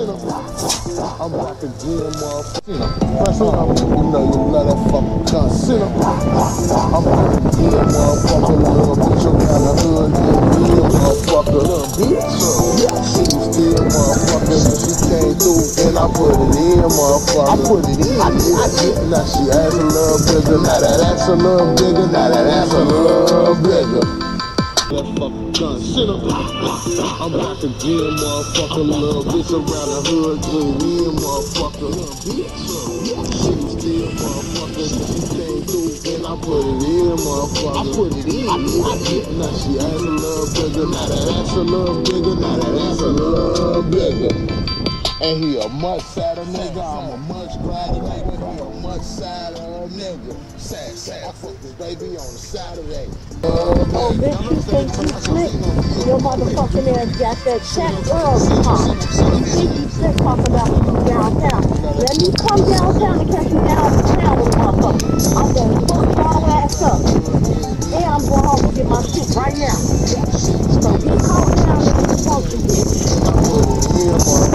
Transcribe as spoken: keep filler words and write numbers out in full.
I'm about to get motherfucker. Press on, you know you love that fucking gun. Sinner. I'm about to get motherfucker. Little bitch around the hood. Yeah, motherfucker. Little bitch. She was still motherfucker. She came through and I put it in, motherfucker. I put it in. I did, I did. Now she ass a little bigger. Now that ass a little bigger. Now that ass a little bigger. That fucking gun. Sinner. I'm about to get motherfucker. Little bitch around the hood. Yeah, motherfucker. Little bitch. She was still motherfucker. She came through and I put it in, motherfucker. I put it in. I did, I did. Now she ass a little bigger. Now that ass a little bigger. Now that ass a little bigger. And he a much sadder nigga, I'm a much gladder nigga, he a much sadder nigga. Sad, sad, I fucked this baby on a Saturday. Oh, bitch, you think you slick? Your motherfucking ass got that check early, huh? You think you slick talking about you downtown. Let me come downtown and catch you downtown with a motherfucker. I'm gonna fuck your ass up. And I'm going home and get my shit right now. So you calm down and get the function, bitch.